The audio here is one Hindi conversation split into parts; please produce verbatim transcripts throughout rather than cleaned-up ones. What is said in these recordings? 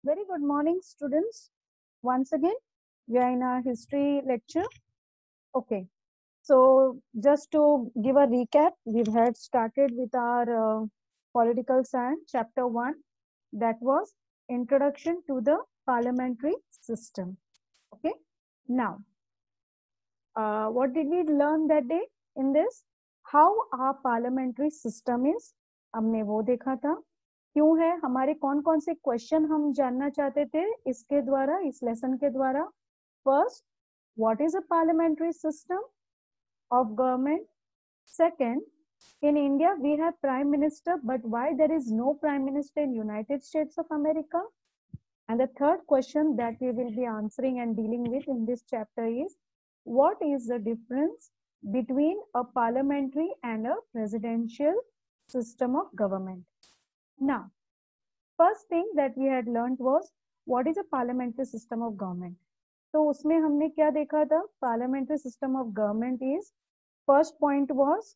Very good morning, students. Once again, we are in our history lecture. Okay, so just to give a recap, we've had started with our uh, political science, chapter one, that was introduction to the parliamentary system. Okay, now, uh, what did we learn that day in this? How our parliamentary system is, हमने वो देखा था. क्यों है, हमारे कौन कौन से क्वेश्चन हम जानना चाहते थे इसके द्वारा, इस लेसन के द्वारा. First, what is a parliamentary system of government. Second, in India we have prime minister, but why there is no prime minister in United States of America? And the third question that we will be answering and dealing with in this chapter is, what is the difference between a parliamentary and a presidential system of government? Now, first thing that we had learned was, what is a parliamentary system of government? तो उसमें हमने क्या देखा था? Parliamentary system of government is, first point was,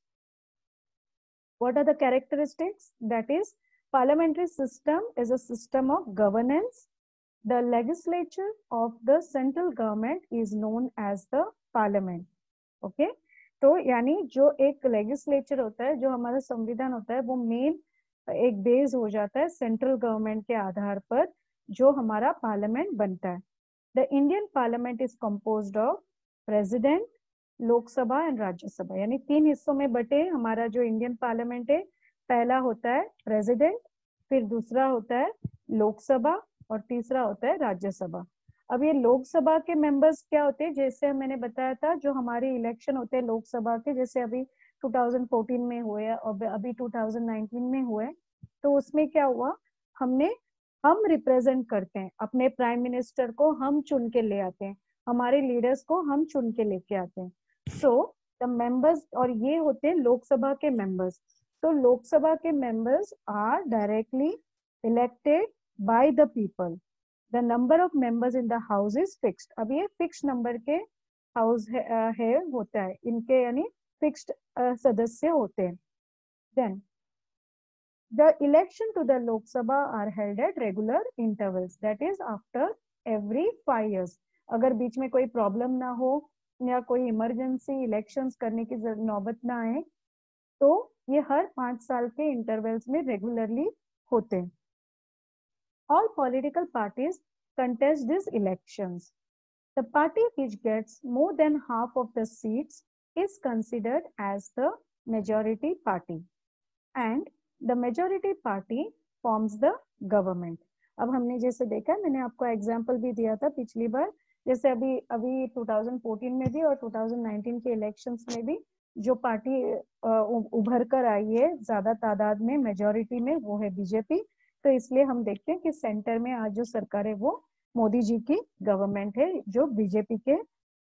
what are the characteristics? That is, parliamentary system is a system of governance. The legislature of the central government is known as the parliament. Okay, तो यानी जो एक legislature होता है, जो हमारा संविधान होता है, वो मेन एक बेस हो जाता है सेंट्रल गवर्नमेंट के आधार पर, जो हमारा पार्लियामेंट बनता है. The Indian parliament is composed of president, Lok Sabha and Rajya Sabha, यानी तीन हिस्सों में बटे हमारा जो इंडियन पार्लियामेंट है. पहला होता है प्रेसिडेंट, फिर दूसरा होता है लोकसभा और तीसरा होता है राज्यसभा. अब ये लोकसभा के मेंबर्स क्या होते हैं, जैसे मैंने बताया था, जो हमारे इलेक्शन होते हैं लोकसभा के, जैसे अभी दो हज़ार चौदह में हुए और अभी दो हज़ार उन्नीस में हुए, तो उसमें क्या हुआ, हमने हम रिप्रेजेंट करते हैं अपने प्राइम मिनिस्टर को, हम चुन के ले आते हैं, हमारे लीडर्स को हम चुन के लेके आते हैं. सो द मेंबर्स, और ये होते हैं लोकसभा के मेंबर्स. तो लोकसभा के members are directly elected by the people. The number of members in the house is fixed. अब ये फिक्स नंबर के हाउस है, है होता है इनके, यानी फिक्स्ड सदस्य होते हैं. Then the election to the Lok Sabha are held at regular intervals, that is after every five years. अगर बीच में कोई प्रॉब्लम ना हो या कोई इमरजेंसी इलेक्शंस करने की नौबत ना आए, तो ये हर पांच साल के इंटरवल्स में रेगुलरली होते हैं. All political parties contest these elections. The party which gets more than half of the seats is considered as the majority party, and the majority party forms the government. अब हमने जैसे देखा, मैंने आपको एग्जांपल भी दिया था पिछली बार, जैसे अभी अभी दो हज़ार चौदह में भी और दो हज़ार उन्नीस के इलेक्शंस में भी जो पार्टी उभर कर आई है ज्यादा तादाद में, मेजोरिटी में, वो है बीजेपी. तो इसलिए हम देखते हैं कि सेंटर में आज जो सरकार है वो मोदी जी की गवर्नमेंट है, जो बीजेपी के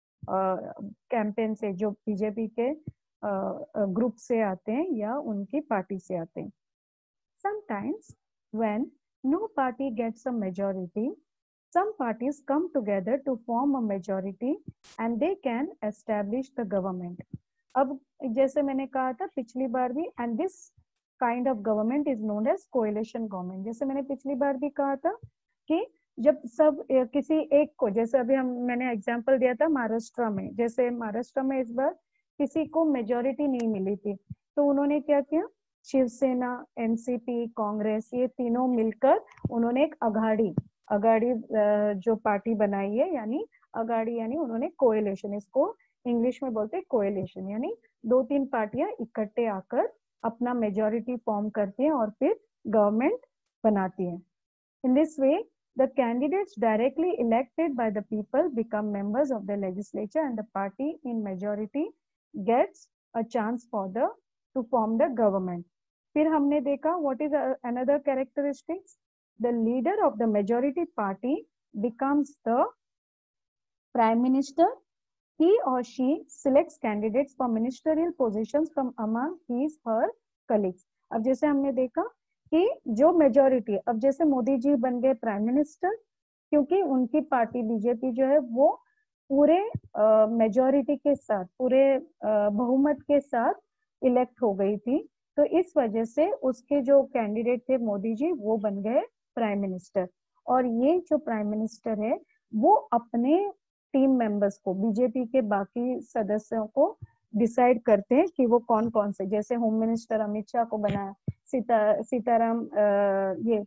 कैंपेन से, जो बीजेपी के ग्रुप से आते हैं या उनकी पार्टी से आते हैं. Sometimes when no party gets a majority, some parties come together to form a majority and they can establish the government. अब जैसे मैंने कहा था पिछली बार भी, and this kind of government is known as coalition government. जैसे मैंने पिछली बार भी कहा था कि जब सब किसी एक को, जैसे अभी हम मैंने एग्जांपल दिया था महाराष्ट्र में, जैसे महाराष्ट्र में इस बार किसी को मेजोरिटी नहीं मिली थी, तो उन्होंने क्या किया, शिवसेना, एनसीपी, कांग्रेस, ये तीनों मिलकर उन्होंने एक अघाड़ी अघाड़ी जो पार्टी बनाई है, यानी अघाड़ी यानी उन्होंने कोएलिशन, इसको इंग्लिश में बोलते हैं कोएलिशन, यानी दो तीन पार्टियां इकट्ठे आकर अपना मेजोरिटी फॉर्म करती हैं और फिर गवर्नमेंट बनाती हैं. In this way the candidates directly elected by the people become members of the legislature and the party in majority gets a chance for the to form the government. फिर हमने देखा what is another characteristics, the leader of the majority party becomes the prime minister. He or she selects candidates for ministerial positions from among his her colleagues. अब जैसे हमने देखा कि जो मेजोरिटी, अब जैसे मोदी जी बन गए प्राइम मिनिस्टर, क्योंकि उनकी पार्टी बीजेपी जो है वो पूरे मेजोरिटी के साथ, पूरे बहुमत के साथ इलेक्ट हो गई थी, तो इस वजह से उसके जो कैंडिडेट थे मोदी जी, वो बन गए प्राइम मिनिस्टर. और ये जो प्राइम मिनिस्टर है वो अपने टीम मेंबर्स को, बीजेपी के बाकी सदस्यों को डिसाइड करते हैं कि वो कौन कौन से, जैसे होम मिनिस्टर अमित शाह को बनाया, सीता सीताराम ये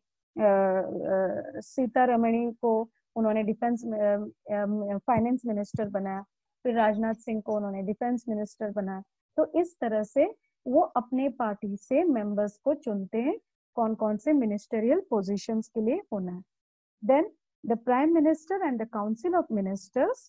सीतारमणी को उन्होंने डिफेंस फाइनेंस मिनिस्टर बनाया, फिर राजनाथ सिंह को उन्होंने डिफेंस मिनिस्टर बनाया। तो इस तरह से वो अपने पार्टी से मेंबर्स को चुनते हैं कौन कौन से मिनिस्टरियल पोजीशंस के लिए होना है। Then the prime minister and the council of ministers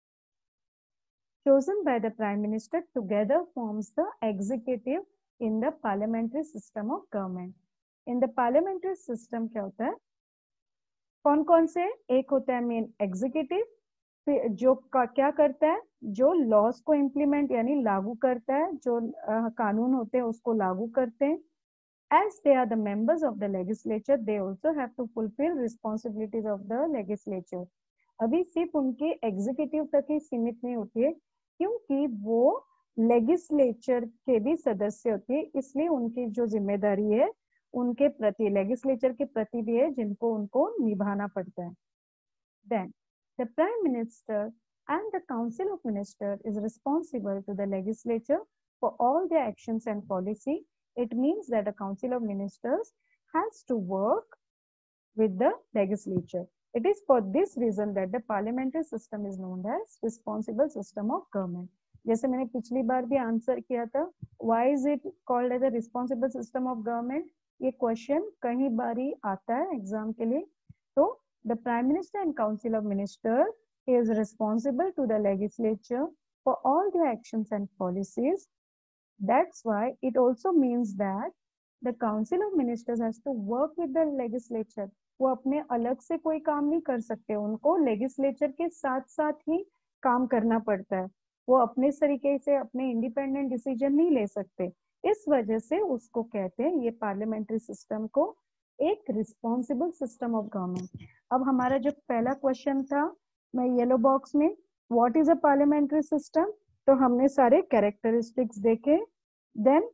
chosen by the prime minister together forms the executive in the parliamentary system of government. In the parliamentary system क्या होता है, कौन कौन से, एक होता है मेन एग्जीक्यूटिव, जो का, क्या करता है, जो लॉस को इम्प्लीमेंट यानी लागू करता है, जो uh, कानून होते हैं उसको लागू करते हैं। As they are the members of the legislature, they also have to fulfill responsibilities of the legislature. अभी सिर्फ उनके एग्जीक्यूटिव तक ही सीमित नहीं होती है, क्योंकि वो लेजिस्लेचर के भी सदस्य होते हैं, इसलिए उनकी जो जिम्मेदारी है उनके प्रति, लेजिस्लेचर के प्रति भी है, जिनको उनको निभाना पड़ता है। Then the prime minister and the council of ministers is responsible to the legislature for all their actions and policy. It means that the council of ministers has to work with the legislature. It is for this reason that the parliamentary system is known as responsible system of government. जैसे मैंने पिछली बार भी आंसर किया था, why is it called as a responsible system of government? ये क्वेश्चन कई बारी आता है एग्जाम के लिए। तो the prime minister and council of ministers is responsible to the legislature for all their actions and policies. That's why it also means that the council of ministers has to work with the legislature. वो अपने अलग से कोई काम नहीं कर सकते, उनको लेजिस्लेचर के साथ साथ ही काम करना पड़ता है। वो अपने तरीके से अपने इंडिपेंडेंट डिसीजन नहीं ले सकते, इस वजह से उसको कहते हैं, ये पार्लियामेंट्री सिस्टम को, एक रिस्पॉन्सिबल सिस्टम ऑफ गवर्नमेंट। अब हमारा जो पहला क्वेश्चन था, मैं येलो बॉक्स में, what is a parliamentary system, तो हमने सारे कैरेक्टरिस्टिक्स देखे। Then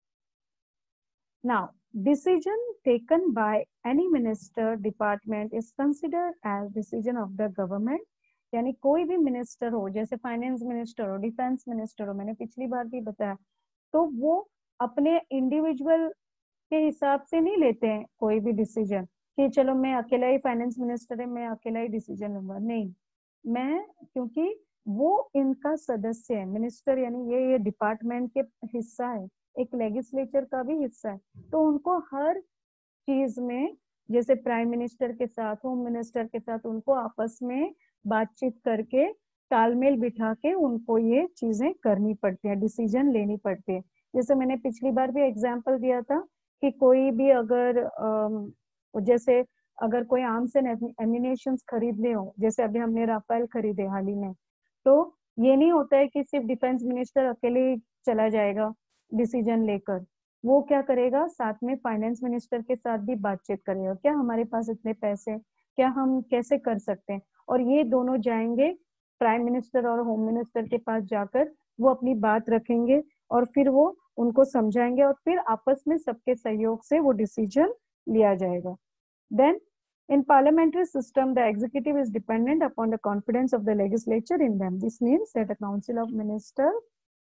now decision taken by any minister department is considered as decision of the government. यानी कोई भी मिनिस्टर हो, जैसे फाइनेंस मिनिस्टर हो, डिफेंस मिनिस्टर हो, मैंने पिछली बार भी बताया, तो वो अपने इंडिविजुअल के हिसाब से नहीं लेते हैं कोई भी डिसीजन कि चलो मैं अकेला ही फाइनेंस मिनिस्टर है, मैं अकेला ही डिसीजन लूंगा, नहीं, मैं, क्योंकि वो इनका सदस्य है, मिनिस्टर यानी ये ये डिपार्टमेंट के हिस्सा है, एक लेजिस्लेचर का भी हिस्सा है, तो उनको हर चीज में, जैसे प्राइम मिनिस्टर के साथ, होम मिनिस्टर के साथ, उनको आपस में बातचीत करके, तालमेल बिठा के उनको ये चीजें करनी पड़ती है, डिसीजन लेनी पड़ती है। जैसे मैंने पिछली बार भी एग्जांपल दिया था कि कोई भी अगर जैसे अगर कोई आर्म्स एंड एम्यूनेशंस खरीदने हो, जैसे अभी हमने राफेल खरीदे हाल ही में, तो ये नहीं होता है कि सिर्फ डिफेंस मिनिस्टर अकेले चला जाएगा डिसीजन लेकर, वो क्या करेगा, साथ में फाइनेंस मिनिस्टर के साथ भी बातचीत करेगा, क्या हमारे पास इतने पैसे, क्या हम कैसे कर सकते हैं, और ये दोनों जाएंगे प्राइम मिनिस्टर और होम मिनिस्टर के पास जाकर, वो अपनी बात रखेंगे और फिर वो उनको समझाएंगे और फिर आपस में सबके सहयोग से वो डिसीजन लिया जाएगा। Then in parliamentary system, the executive is dependent upon the confidence of the legislature in them. This means that the council of ministers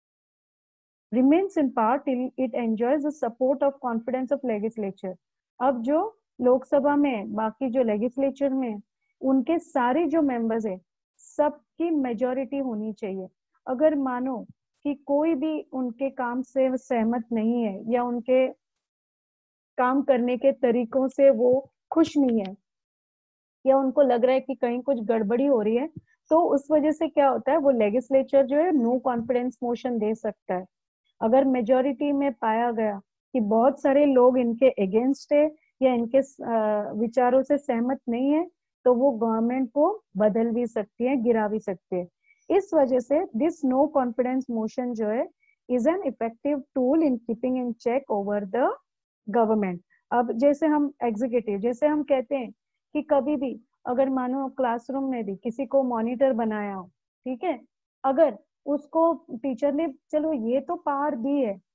remains in power till it enjoys the support of confidence of legislature. अब जो लोकसभा में, बाकी जो लेजिस्लेचर में, उनके सारे जो मेंबर्स है, सबकी मेजॉरिटी होनी चाहिए। अगर मानो कि कोई भी उनके काम से सहमत नहीं है या उनके काम करने के तरीकों से वो खुश नहीं है या उनको लग रहा है कि कहीं कुछ गड़बड़ी हो रही है, तो उस वजह से क्या होता है, वो लेजिस्लेचर जो है नो कॉन्फिडेंस मोशन दे सकता है। अगर मेजॉरिटी में पाया गया कि बहुत सारे लोग इनके अगेंस्ट है या इनके विचारों से सहमत नहीं है, तो वो गवर्नमेंट को बदल भी सकती है, गिरा भी सकती है। इस वजह से दिस नो कॉन्फिडेंस मोशन जो है is an effective tool in keeping in check over the government. अब जैसे हम एग्जीक्यूटिव, जैसे हम कहते हैं कि कभी भी अगर मानो क्लासरूम में भी किसी को मॉनिटर बनाया हो, ठीक है, अगर उसको टीचर ने चलो ये तो पावर दी है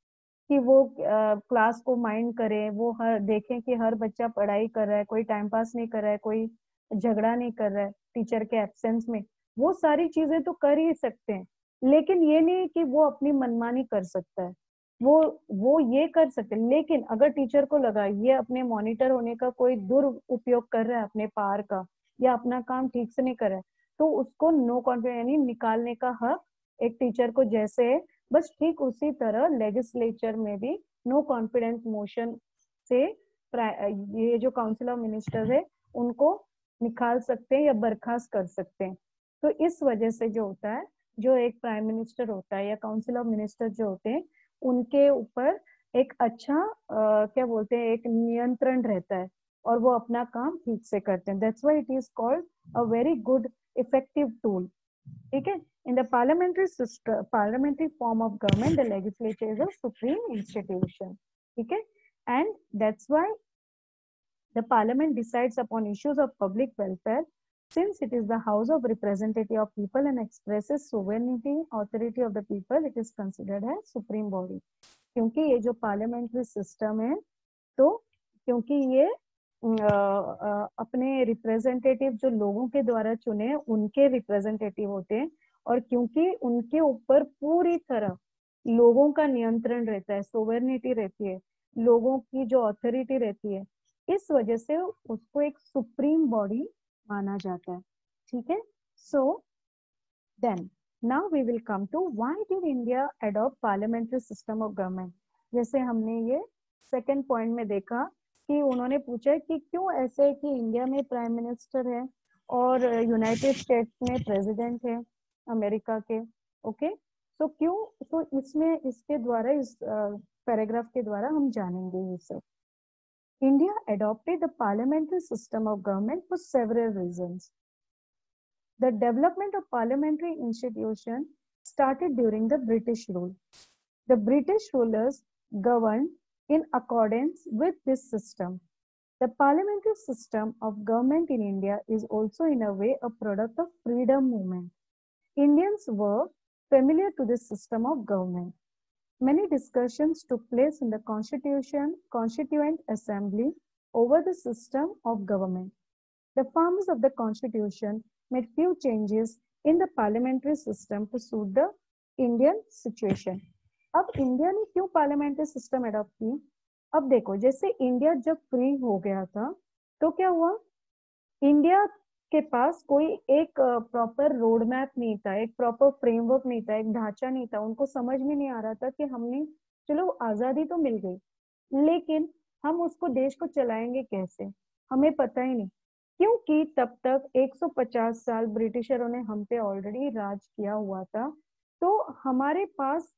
कि वो क्लास को माइंड करे, वो हर देखें कि हर बच्चा पढ़ाई कर रहा है, कोई टाइम पास नहीं कर रहा है, कोई झगड़ा नहीं कर रहा है टीचर के एब्सेंस में। वो सारी चीजें तो कर ही सकते हैं, लेकिन ये नहीं कि वो अपनी मनमानी कर सकता है। वो वो ये कर सकते हैं, लेकिन अगर टीचर को लगा ये अपने मॉनिटर होने का कोई दुरुपयोग कर रहा है अपने पावर का, या अपना काम ठीक से नहीं कर रहा है, तो उसको नो कॉन्फिडेंस यानी निकालने का हक एक टीचर को जैसे है, बस ठीक उसी तरह लेजिस्लेचर में भी नो कॉन्फिडेंस मोशन से ये जो काउंसिल ऑफ मिनिस्टर्स है उनको निकाल सकते हैं या बर्खास्त कर सकते हैं। तो इस वजह से जो होता है, जो एक प्राइम मिनिस्टर होता है या काउंसिल ऑफ मिनिस्टर जो होते हैं, उनके ऊपर एक अच्छा आ, क्या बोलते हैं, एक नियंत्रण रहता है और वो अपना काम ठीक से करते हैं। That's why it is called a very good effective tool. ठीक है। In the parliamentary system, parliamentary form of government, the legislature is a supreme institution. ठीक है। And that's why the parliament decides upon issues of public welfare, since it is the house of representative of people and expresses sovereignty, authority of the people, it is considered as supreme body. क्योंकि ये जो parliamentary system है, तो क्योंकि ये अपने रिप्रेजेंटेटिव जो लोगों के द्वारा चुने उनके रिप्रेजेंटेटिव होते हैं, और क्योंकि उनके ऊपर पूरी तरह लोगों का नियंत्रण रहता है, सोवर्निटी रहती है, लोगों की जो अथॉरिटी रहती है, इस वजह से उसको एक सुप्रीम बॉडी माना जाता है। ठीक है। So then now we will come to why did India adopt parliamentary system of government. जैसे हमने ये सेकंड पॉइंट में देखा कि उन्होंने पूछा कि क्यों ऐसे कि इंडिया में प्राइम मिनिस्टर है और यूनाइटेड स्टेट्स में प्रेसिडेंट है अमेरिका के। ओके, तो क्यों, तो इसमें इसके द्वारा इस पैराग्राफ के द्वारा हम जानेंगे ये सब। India adopted the parliamentary system of government for several reasons. The development of parliamentary institution started during the British rule. The British rulers governed in accordance with this system. The parliamentary system of government in India is also in a way a product of freedom movement. Indians were familiar to this system of government. Many discussions took place in the Constitution, Constituent Assembly over the system of government. The farmers of the Constitution made few changes in the parliamentary system to suit the Indian situation. अब इंडिया ने क्यों पार्लियामेंट्री सिस्टम अडॉप्ट की? अब देखो, जैसे इंडिया जब फ्री हो गया था तो क्या हुआ, इंडिया के पास कोई एक प्रॉपर रोड मैप नहीं था, एक प्रॉपर फ्रेमवर्क नहीं था, एक ढांचा नहीं था। उनको समझ में नहीं आ रहा था कि हमने, चलो आजादी तो मिल गई, लेकिन हम उसको देश को चलाएंगे कैसे, हमें पता ही नहीं। क्योंकि तब तक एक सौ पचास साल ब्रिटिशरों ने हम पे ऑलरेडी राज किया हुआ था, तो हमारे पास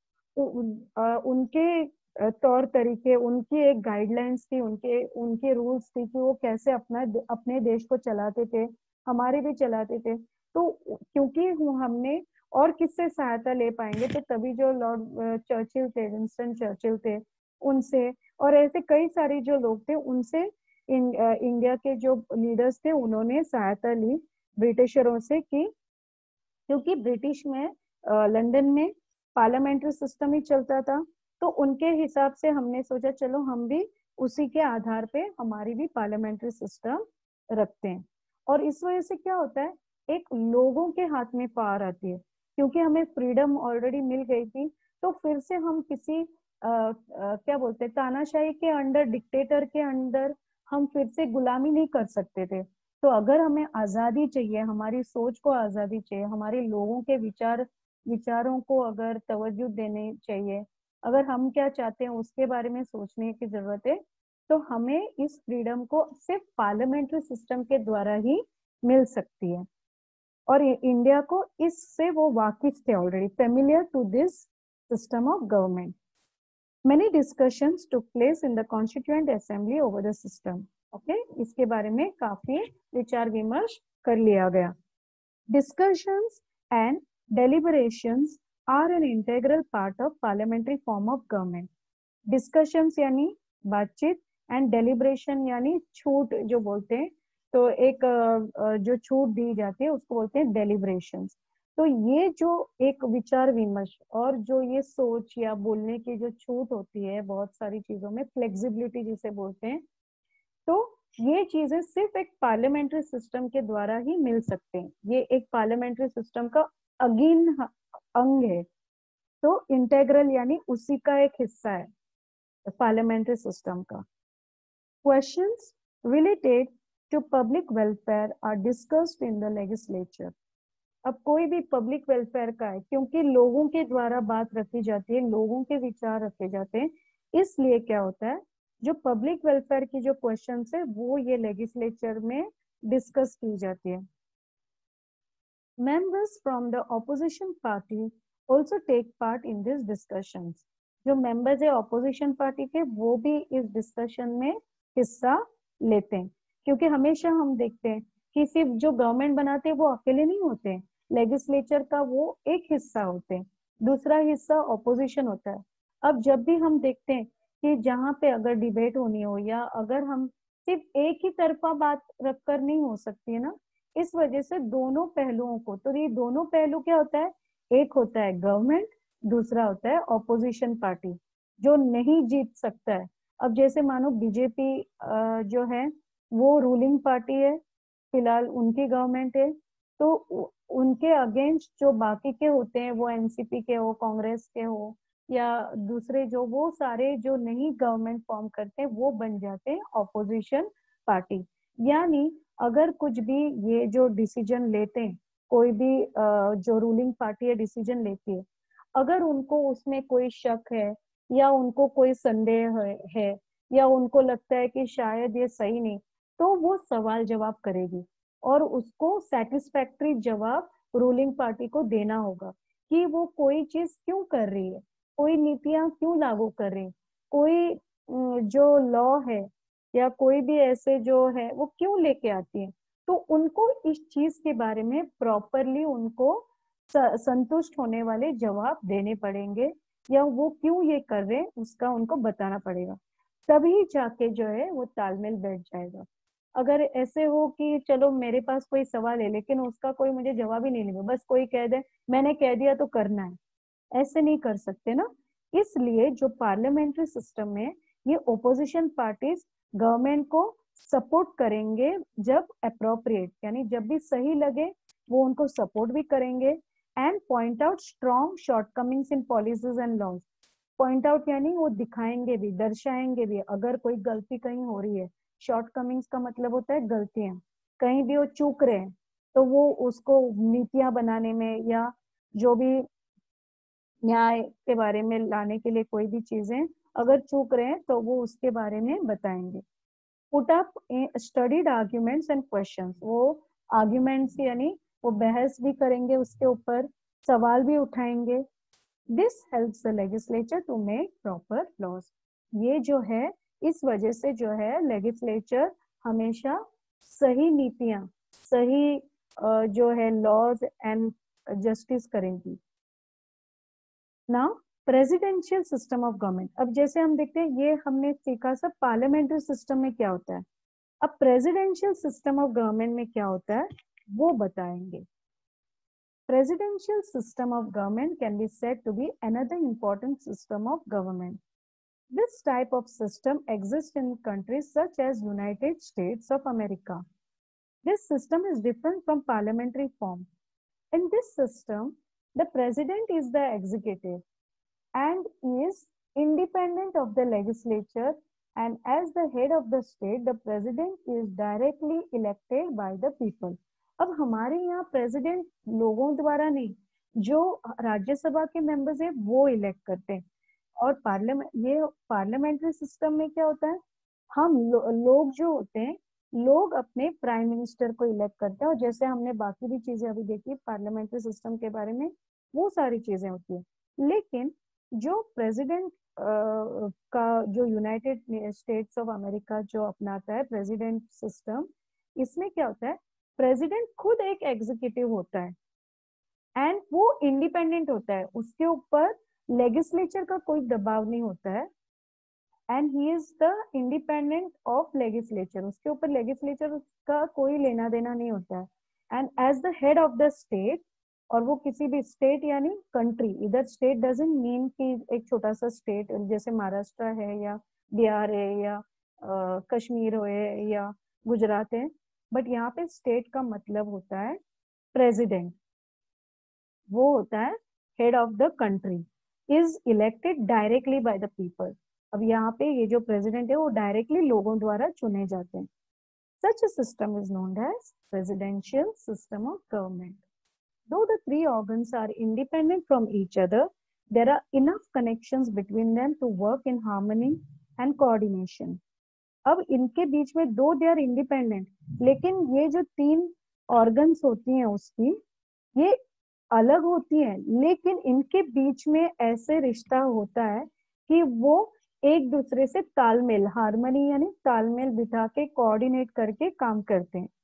उनके तौर तरीके, उनकी एक गाइडलाइंस थी, उनके उनके रूल्स थी कि वो कैसे अपना अपने देश को चलाते थे, हमारे भी चलाते थे। तो क्योंकि हमने और किससे सहायता ले पाएंगे, तो तभी जो लॉर्ड चर्चिल थे, विंस्टन चर्चिल थे, उनसे, और ऐसे कई सारे जो लोग थे उनसे, इन, इंडिया के जो लीडर्स थे उन्होंने सहायता ली ब्रिटिशरों से कि, क्योंकि ब्रिटिश में लंदन में पार्लियामेंट्री सिस्टम ही चलता था, तो उनके हिसाब से हमने सोचा चलो हम भी उसी के आधार पे हमारी भी पार्लियामेंट्री सिस्टम रखते हैं। और इस वजह से क्या होता है, एक लोगों के हाथ में पावर आती है, क्योंकि हमें फ्रीडम ऑलरेडी मिल गई थी, तो फिर से हम किसी आ, आ, क्या बोलते हैं, तानाशाही के अंडर, डिक्टेटर के अंडर हम फिर से गुलामी नहीं कर सकते थे। तो अगर हमें आजादी चाहिए, हमारी सोच को आजादी चाहिए, हमारे लोगों के विचार विचारों को अगर तवज्जो देने चाहिए, अगर हम क्या चाहते हैं उसके बारे में सोचने की जरूरत है, तो हमें इस फ्रीडम को सिर्फ पार्लियामेंट्री सिस्टम के द्वारा ही मिल सकती है। और इंडिया को इससे वो वाकिफ थे already, familiar to this system of government. Many discussions took place in the Constituent Assembly over the system. Okay, इसके बारे में काफी विचार विमर्श कर लिया गया। Discussions and deliberations are an integral part of parliamentary form of government. Discussions यानी बातचीत, and deliberation यानी छूट जो बोलते हैं, तो एक जो छूट दी जाती है उसको बोलते हैं deliberations. तो ये जो एक विचार विमर्श और जो ये सोच या बोलने की जो छूट होती है बहुत सारी चीजों में, फ्लेक्सिबिलिटी जिसे बोलते हैं, तो ये चीजें सिर्फ एक पार्लियामेंट्री सिस्टम के द्वारा ही मिल सकते हैं। ये एक पार्लियामेंट्री सिस्टम का अगिन अंग है, तो इंटेग्रल यानी उसी का एक हिस्सा है पार्लियामेंट्री सिस्टम का। Questions related to public welfare are discussed in the legislature. अब कोई भी पब्लिक वेलफेयर का है, क्योंकि लोगों के द्वारा बात रखी जाती है, लोगों के विचार रखे जाते हैं, इसलिए क्या होता है, जो पब्लिक वेलफेयर की जो क्वेश्चंस है वो ये लेजिस्लेचर में डिस्कस की जाती है। Members from the opposition party also take part in these discussions. जो members है opposition party के वो भी इस discussion में हिस्सा लेते हैं, क्योंकि हमेशा हम देखते हैं कि सिर्फ जो गवर्नमेंट बनाते हैं वो अकेले नहीं होते हैं, लेजिस्लेचर का वो एक हिस्सा होते हैं, दूसरा हिस्सा ऑपोजिशन होता है। अब जब भी हम देखते हैं कि जहाँ पे अगर डिबेट होनी हो या अगर हम सिर्फ एक ही तरफा बात रखकर नहीं हो सकती है ना, इस वजह से दोनों पहलुओं को, तो ये दोनों पहलू क्या होता है, एक होता है गवर्नमेंट, दूसरा होता है ऑपोजिशन पार्टी जो नहीं जीत सकता है। अब जैसे मानो बीजेपी जो है वो रूलिंग पार्टी है, फिलहाल उनकी गवर्नमेंट है, तो उनके अगेंस्ट जो बाकी के होते हैं, वो एनसीपी के हो, कांग्रेस के हो या दूसरे, जो वो सारे जो नहीं गवर्नमेंट फॉर्म करते हैं वो बन जाते हैं ऑपोजिशन पार्टी। यानी अगर कुछ भी ये जो डिसीजन लेते हैं, कोई भी जो रूलिंग पार्टी है डिसीजन लेती है, अगर उनको उसमें कोई शक है या उनको कोई संदेह है, है या उनको लगता है कि शायद ये सही नहीं, तो वो सवाल जवाब करेगी और उसको सेटिस्फैक्टरी जवाब रूलिंग पार्टी को देना होगा कि वो कोई चीज क्यों कर रही है, कोई नीतियां क्यों लागू कर रही है, कोई जो लॉ है या कोई भी ऐसे जो है वो क्यों लेके आती है। तो उनको इस चीज के बारे में प्रॉपरली उनको संतुष्ट होने वाले जवाब देने पड़ेंगे, या वो क्यों ये कर रहे हैं उसका उनको बताना पड़ेगा, तभी जाके जो है वो तालमेल बैठ जाएगा। अगर ऐसे हो कि चलो मेरे पास कोई सवाल है लेकिन उसका कोई मुझे जवाब ही नहीं मिला, बस कोई कह दे मैंने कह दिया तो करना है, ऐसे नहीं कर सकते ना। इसलिए जो पार्लियामेंट्री सिस्टम में ये ओपोजिशन पार्टीज गवर्नमेंट को सपोर्ट करेंगे जब अप्रोप्रिएट, यानी जब भी सही लगे वो उनको सपोर्ट भी करेंगे, and point out strong shortcomings in policies and laws. Point out यानी वो दिखाएंगे भी, दर्शाएंगे भी अगर कोई गलती कहीं हो रही है। शॉर्टकमिंग्स का मतलब होता है गलतियां, कहीं भी वो चूक रहे हैं तो वो उसको नीतियां बनाने में या जो भी न्याय के बारे में लाने के लिए कोई भी चीजें अगर चूक रहे हैं तो वो उसके बारे में बताएंगे। Put up studied arguments and questions, वो आर्ग्यूमेंट्स यानी वो बहस भी करेंगे, उसके ऊपर सवाल भी उठाएंगे। This helps the legislature to make proper laws. ये जो है इस वजह से जो है लेजिस्लेचर हमेशा सही नीतियां, सही जो है लॉज एंड जस्टिस करेंगी। Now presidential system of government. अब जैसे हम देखते हैं ये हमने सीखा सब पार्लियामेंट्री सिस्टम में क्या होता है, अब प्रेसिडेंशियल सिस्टम ऑफ गवर्नमेंट में क्या होता है वो बताएंगे। Presidential system of government can be said to be another important system of government. This type of system exists in countries such as United States of America. This system is different from parliamentary form. In this system, the president is the executive and is independent of the legislature, and as the head of the state, the president is directly elected by the people. अब हमारे यहाँ प्रेसिडेंट लोगों द्वारा नहीं, जो राज्यसभा के मेंबर्स है वो इलेक्ट करते हैं। और पार्लियामेंट, ये पार्लियामेंट्री सिस्टम में क्या होता है, हम लो, लोग जो होते हैं, लोग अपने प्राइम मिनिस्टर को इलेक्ट करते हैं। और जैसे हमने बाकी भी चीजें अभी देखी पार्लियामेंट्री सिस्टम के बारे में, वो सारी चीजें होती है। लेकिन जो प्रेसिडेंट का जो यूनाइटेड स्टेट्स ऑफ अमेरिका जो अपनाता है प्रेसिडेंट सिस्टम, इसमें क्या होता है, प्रेसिडेंट खुद एक एग्जीक्यूटिव होता है एंड वो इंडिपेंडेंट होता है, उसके ऊपर लेजिस्लेचर का कोई दबाव नहीं होता है, and he is the independent of legislature, उसके ऊपर लेजिस्लेचर का कोई लेना देना नहीं होता है। And as the head of the state और वो किसी भी स्टेट यानी कंट्री, इधर स्टेट डजंट मीन कि एक छोटा सा स्टेट जैसे महाराष्ट्र है या बिहार है या आ, कश्मीर है या गुजरात है, बट यहाँ पे स्टेट का मतलब होता है प्रेसिडेंट, वो होता है head of the country, is elected directly by the people. अब यहाँ पे ये जो प्रेसिडेंट है वो डायरेक्टली लोगों द्वारा चुने जाते हैं। Such a system is known as presidential system of government. Though the three organs are independent from each other, there are enough connections between them to work in harmony and coordination. अब इनके बीच में दो दे आर इंडिपेंडेंट, लेकिन ये जो तीन ऑर्गन्स होती हैं उसकी, ये अलग होती हैं, लेकिन इनके बीच में ऐसे रिश्ता होता है कि वो एक दूसरे से तालमेल, हार्मनी यानी तालमेल बिठा के कोऑर्डिनेट करके काम करते हैं।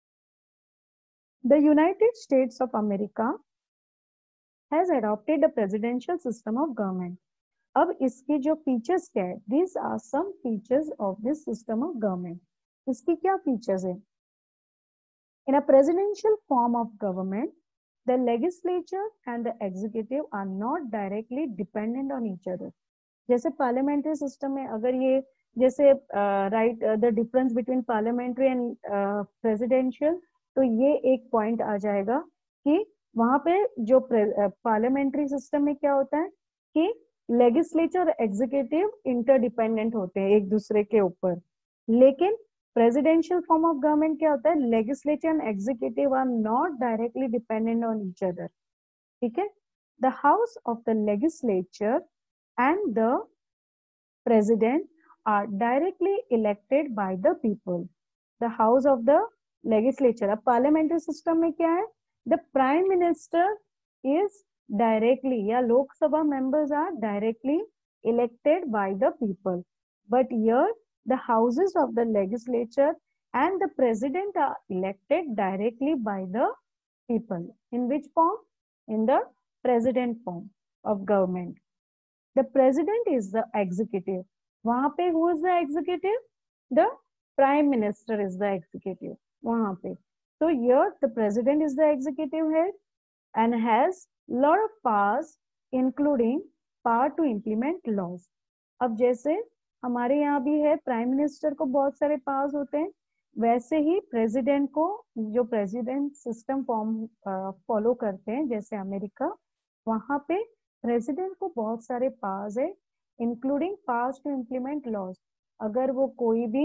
The United States of America has adopted the presidential system of government. अब इसकी जो फीचर्स क्या है, these are some features of this system of government. इसकी क्या फीचर्स है? In a presidential form of government, the legislature and the executive are not directly dependent on each other. जैसे पार्लियामेंट्री सिस्टम में अगर ये जैसे right the difference between parliamentary and presidential, तो ये एक पॉइंट आ जाएगा कि वहां पे जो पार्लियामेंट्री सिस्टम में क्या होता है कि लेजिस्लेचर और एग्जीक्यूटिव इंटरडिपेंडेंट होते हैं एक दूसरे के ऊपर, लेकिन प्रेसिडेंशियल फॉर्म ऑफ गवर्नमेंट क्या होता है, legislature and executive are not directly dependent on each other. ठीक है, the house of the legislature and the president are directly elected by the people. The house of the legislature, अब parliamentary system में क्या है, the prime minister is directly या लोक सभा members are directly elected by the people, but here the houses of the legislature and the president are elected directly by the people. In which form? In the president form of government. The president is the executive. वहां पे who is the executive? The prime minister is the executive. वहां पे, so here the president is the executive head and has lot of powers, including power to implement laws. अब जैसे हमारे यहाँ भी है, प्राइम मिनिस्टर को बहुत सारे पावर्स होते हैं, वैसे ही प्रेसिडेंट को, जो प्रेसिडेंट सिस्टम फॉर्म फॉलो करते हैं जैसे अमेरिका, वहां पे प्रेसिडेंट को बहुत सारे पावर्स है, including powers to implement laws. अगर वो कोई भी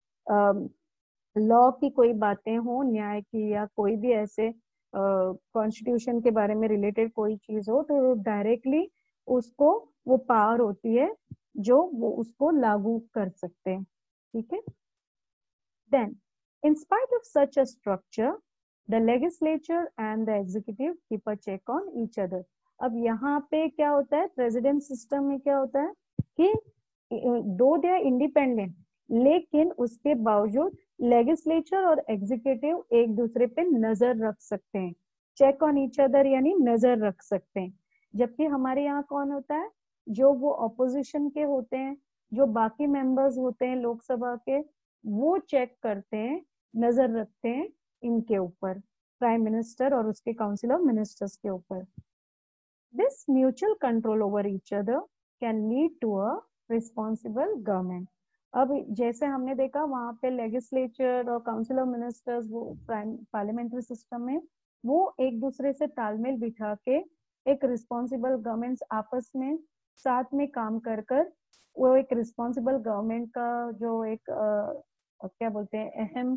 लॉ की कोई बातें हो, न्याय की या कोई भी ऐसे कॉन्स्टिट्यूशन uh, के बारे में रिलेटेड कोई चीज हो, तो डायरेक्टली उसको वो पावर होती है जो वो उसको लागू कर सकते हैं। ठीक है, then in spite of such a structure the legislature and the executive keep a check on each other. अब यहाँ पे क्या होता है, प्रेसिडेंट सिस्टम में क्या होता है कि दो दे आर इंडिपेंडेंट, लेकिन उसके बावजूद लेजिस्लेचर और एग्जीक्यूटिव एक दूसरे पे नजर रख सकते हैं, चेक ऑन ईच अदर यानी नजर रख सकते हैं। जबकि हमारे यहाँ कौन होता है, जो वो ऑपोजिशन के होते हैं, जो बाकी मेंबर्स होते हैं लोकसभा के, वो चेक करते हैं, नजर रखते हैं इनके ऊपर, प्राइम मिनिस्टर और उसके काउंसिल ऑफ मिनिस्टर्स के ऊपर। This mutual control over each other can lead to a responsible government. अब जैसे हमने देखा वहां पे लेजिस्लेचर और काउंसिल ऑफ मिनिस्टर्स, वो पार्लियामेंट्री सिस्टम में वो एक दूसरे से तालमेल बिठा के एक रिस्पॉन्सिबल गवर्नमेंट्स आपस में साथ में काम कर कर वो एक रिस्पॉन्सिबल गवर्नमेंट का जो एक आ, क्या बोलते हैं अहम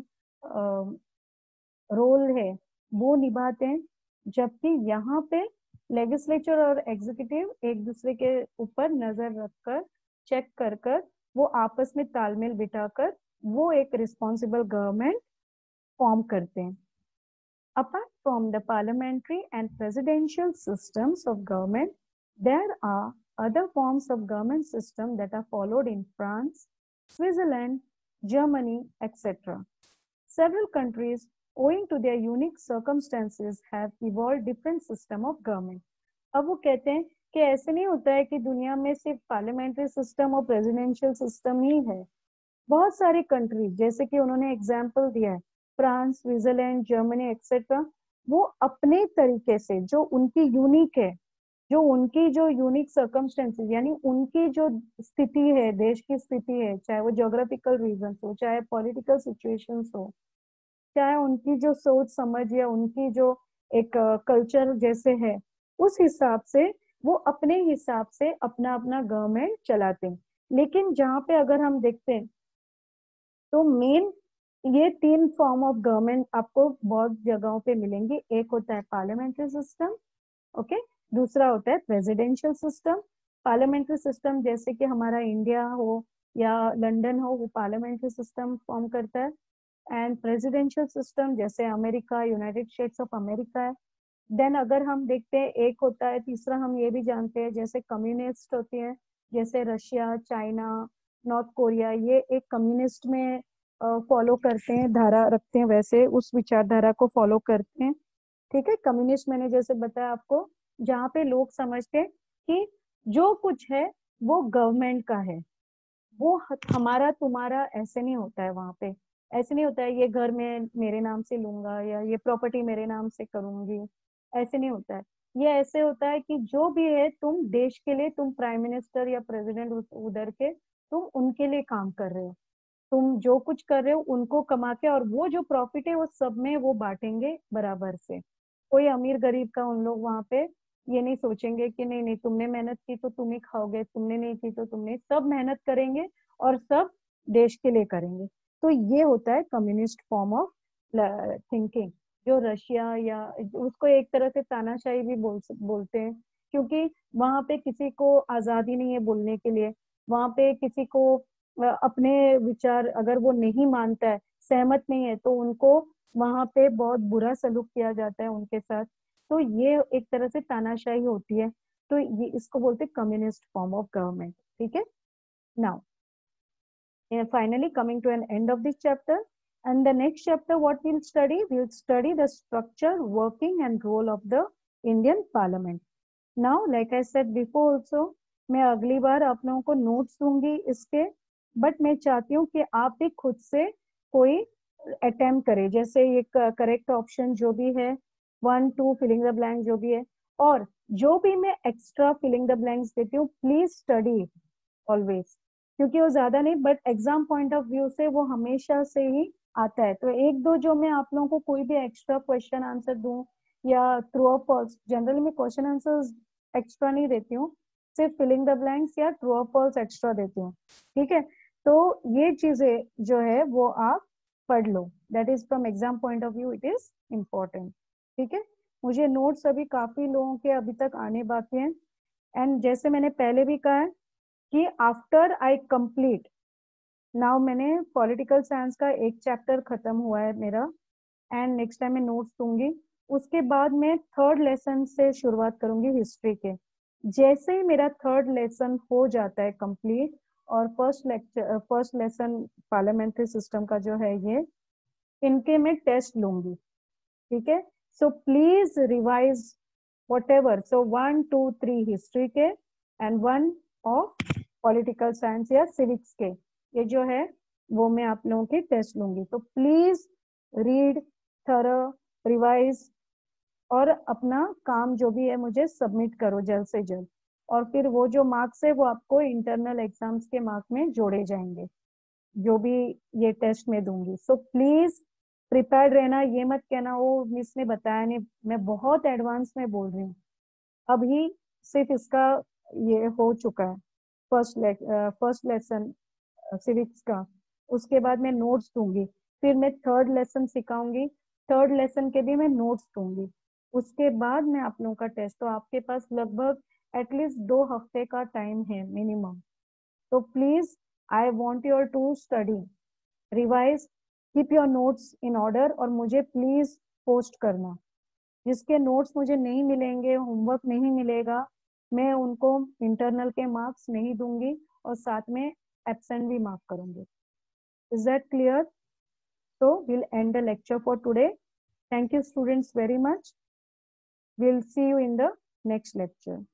रोल है वो निभाते हैं। जबकि यहाँ पे लेजिस्लेचर और एग्जीक्यूटिव एक दूसरे के ऊपर नजर रखकर, चेक कर कर वो आपस में तालमेल बिठाकर वो एक रिस्पॉन्सिबल गवर्नमेंट फॉर्म करते हैं। Apart from the parliamentary and presidential systems of government, there are other forms of government system that are followed in France, Switzerland, Germany, et cetera. Several countries, owing to their unique circumstances, have evolved different system of government. अब वो कहते हैं कि ऐसे नहीं होता है कि दुनिया में सिर्फ पार्लियामेंट्री सिस्टम और प्रेसिडेंशियल सिस्टम ही है। बहुत सारे कंट्री, जैसे कि उन्होंने एग्जाम्पल दिया है, फ्रांस, स्विट्जरलैंड, जर्मनी एक्सेट्रा, वो अपने तरीके से जो उनकी यूनिक है, जो उनकी जो यूनिक सर्कमस्टेंसेस यानी उनकी जो स्थिति है, देश की स्थिति है, चाहे वो ज्योग्राफिकल रीजन हो, चाहे पॉलिटिकल सिचुएशंस हो, चाहे उनकी जो सोच समझ या उनकी जो एक कल्चर जैसे है, उस हिसाब से वो अपने हिसाब से अपना अपना गवर्नमेंट चलाते हैं। लेकिन जहाँ पे अगर हम देखते हैं तो मेन ये तीन फॉर्म ऑफ गवर्नमेंट आपको बहुत जगहों पे मिलेंगे। एक होता है पार्लियामेंट्री सिस्टम, ओके, दूसरा होता है प्रेसिडेंशियल सिस्टम। पार्लियामेंट्री सिस्टम जैसे कि हमारा इंडिया हो या लंदन हो, वो पार्लियामेंट्री सिस्टम फॉर्म करता है। एंड प्रेसिडेंशियल सिस्टम जैसे America, United States of America है। देन अगर हम देखते हैं एक होता है तीसरा, हम ये भी जानते हैं जैसे कम्युनिस्ट होती है, जैसे रशिया, चाइना, नॉर्थ कोरिया, ये एक कम्युनिस्ट में फॉलो करते हैं, धारा रखते हैं, वैसे उस विचारधारा को फॉलो करते हैं। ठीक है, कम्युनिस्ट मैंने जैसे बताया आपको, जहाँ पे लोग समझते हैं कि जो कुछ है वो गवर्नमेंट का है, वो हमारा तुम्हारा ऐसे नहीं होता है। वहां पे ऐसे नहीं होता है ये घर में मेरे नाम से लूंगा या ये प्रॉपर्टी मेरे नाम से करूंगी, ऐसे नहीं होता है। ये ऐसे होता है कि जो भी है तुम देश के लिए, तुम प्राइम मिनिस्टर या प्रेसिडेंट उधर के, तुम उनके लिए काम कर रहे हो। तुम जो कुछ कर रहे हो उनको कमा के, और वो जो प्रॉफिट है वो सब में वो बांटेंगे बराबर से। कोई अमीर गरीब का उन लोग वहां पे ये नहीं सोचेंगे कि नहीं नहीं तुमने मेहनत की तो तुम ही खाओगे, तुमने नहीं की तो तुमने, सब मेहनत करेंगे और सब देश के लिए करेंगे। तो ये होता है कम्युनिस्ट फॉर्म ऑफ थिंकिंग। जो रशिया या उसको एक तरह से तानाशाही भी बोल बोलते हैं, क्योंकि वहां पे किसी को आजादी नहीं है बोलने के लिए। वहां पे किसी को अ, अपने विचार अगर वो नहीं मानता है, सहमत नहीं है, तो उनको वहां पे बहुत बुरा सलूक किया जाता है उनके साथ। तो ये एक तरह से तानाशाही होती है। तो ये इसको बोलते हैं कम्युनिस्ट फॉर्म ऑफ गवर्नमेंट। ठीक है, now finally coming to an end of this chapter, and the next chapter what we'll study, we'll study the structure, working and role of the Indian Parliament. Now like I said before also, मैं अगली बार आप लोगों को नोट्स दूंगी इसके, बट मैं चाहती हूँ कि आप भी खुद से कोई अटेम्प्ट करें, जैसे ये करेक्ट ऑप्शन जो भी है, one two filling the blank जो भी है, और जो भी मैं एक्स्ट्रा फिलिंग द ब्लैंक्स देती हूँ प्लीज स्टडी ऑलवेज, क्योंकि वो ज्यादा नहीं but exam point of view से वो हमेशा से ही आता है। तो एक दो जो मैं आप लोगों को कोई भी एक्स्ट्रा क्वेश्चन आंसर दूं या थ्रू ऑफ फॉल्स, जनरली मैं क्वेश्चन आंसर एक्स्ट्रा नहीं देती हूँ, सिर्फ फिलिंग द ब्लैंक्स या ट्रू ऑफ फॉल्स एक्स्ट्रा देती हूँ। ठीक है, तो ये चीजें जो है वो आप पढ़ लो, that is from exam point of view it is important. ठीक है, मुझे नोट्स अभी काफी लोगों के अभी तक आने बाकी हैं। एंड जैसे मैंने पहले भी कहा है कि आफ्टर आई कंप्लीट, नाउ मैंने पॉलिटिकल साइंस का एक चैप्टर खत्म हुआ है मेरा, एंड नेक्स्ट टाइम मैं नोट्स दूंगी। उसके बाद मैं थर्ड लेसन से शुरुआत करूंगी हिस्ट्री के। जैसे ही मेरा थर्ड लेसन हो जाता है कंप्लीट, और first lecture first lesson parliamentary system का जो है ये, इनके मैं टेस्ट लूंगी। ठीक है, so please revise whatever, so one two three history के and one of political science या सिविक्स के, ये जो है वो मैं आप लोगों के टेस्ट लूंगी। तो प्लीज रीड, थरो, रिवाइज, और अपना काम जो भी है मुझे सबमिट करो जल्द से जल्द। और फिर वो जो मार्क्स है वो आपको इंटरनल एग्जाम्स के मार्क में जोड़े जाएंगे, जो भी ये टेस्ट में दूंगी। सो प्लीज प्रिपेयर्ड रहना, ये मत कहना वो मिस ने बताया नहीं, मैं बहुत एडवांस में बोल रही हूँ। अभी सिर्फ इसका ये हो चुका है फर्स्ट ले, फर्स्ट लेसन सिविक्स का, उसके बाद मैं नोट्स दूंगी, फिर मैं थर्ड लेसन सिखाऊंगी, थर्ड लेसन के भी मैं नोट्स दूंगी, उसके बाद मैं आप लोगों का टेस्ट। तो आपके पास लगभग एटलीस्ट दो हफ्ते का टाइम है मिनिमम। तो please I want your to study, revise, keep your notes in order, और मुझे प्लीज पोस्ट करना। जिसके नोट्स मुझे नहीं मिलेंगे, होमवर्क नहीं मिलेगा, मैं उनको इंटरनल के मार्क्स नहीं दूंगी, और साथ में एब्सेंट भी मार्क करूंगी। Is that clear? So we'll end the lecture for today. Thank you students very much. We'll see you in the next lecture.